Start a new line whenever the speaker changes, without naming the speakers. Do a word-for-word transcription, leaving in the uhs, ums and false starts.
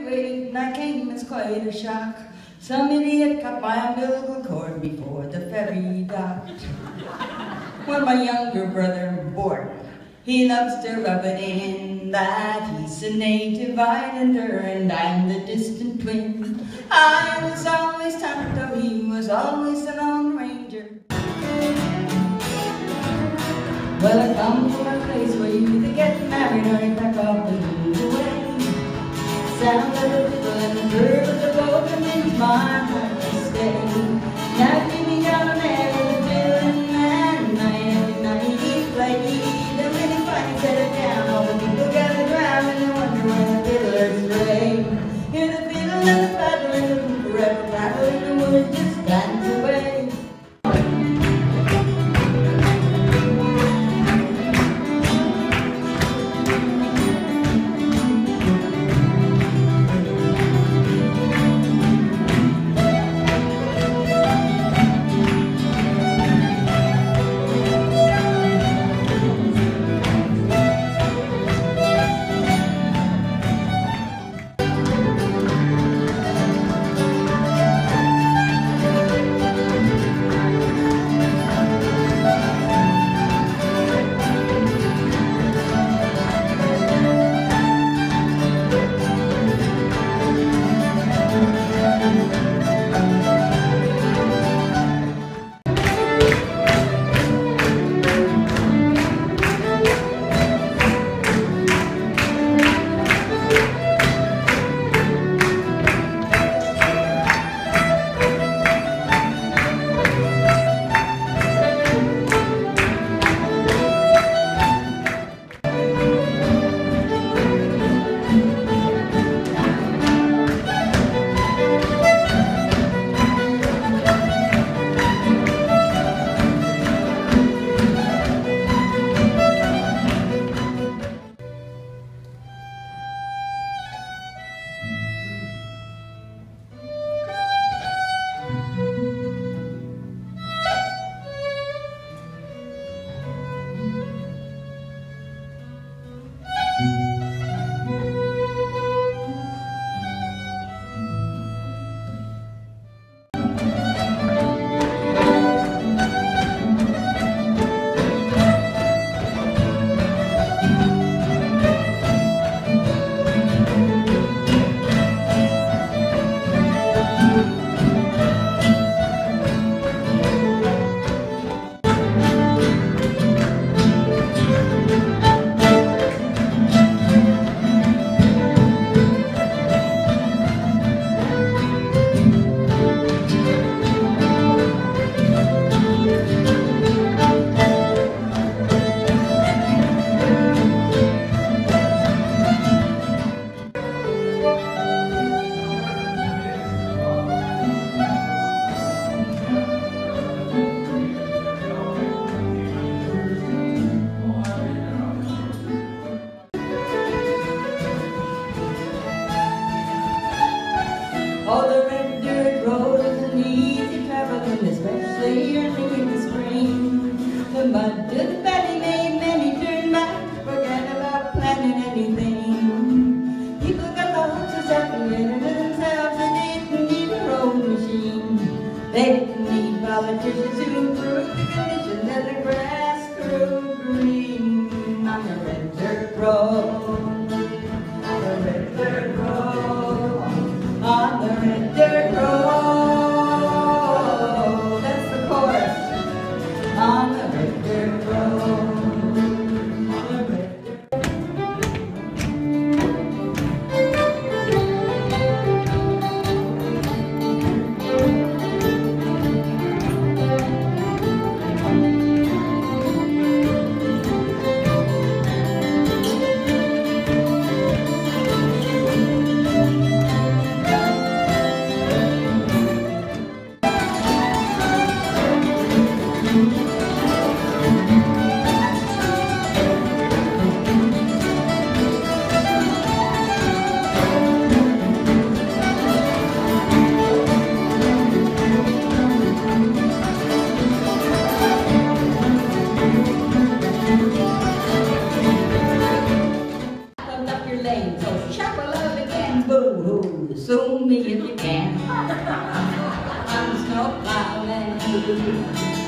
graduated and I came as quite a shock. Some idiot cut my umbilical cord before the ferry docked. When my younger brother bored, he loves to rub it in that he's a native islander and I'm the distant twin. I was always Tonto, he was always the Lone Ranger. Well, I come from a place where you either get married or you back off and move away. Sound of the fiddle and the curve of the boat and means my heart to stay. Now give me down there with the fiddling man, night every night he played. And when he finally set it down, all the people gather round and they wonder where the fiddlers stray. Hear the fiddle and the paddle and the boom forever rattle and the woman just dance away. Oh, the red dirt road isn't easy traveling, especially early in the spring. The mud to the belly made many turn back, forget about planning anything. People got the horses up and rid of themselves, and they didn't need a road machine. They didn't need politicians to improve the condition of the grass grew green on the red dirt road. The red dirt road. On the red dirt road, that's the chorus. On the red dirt road, on the red dirt road. boho, so me if you can. I'm snowplowing.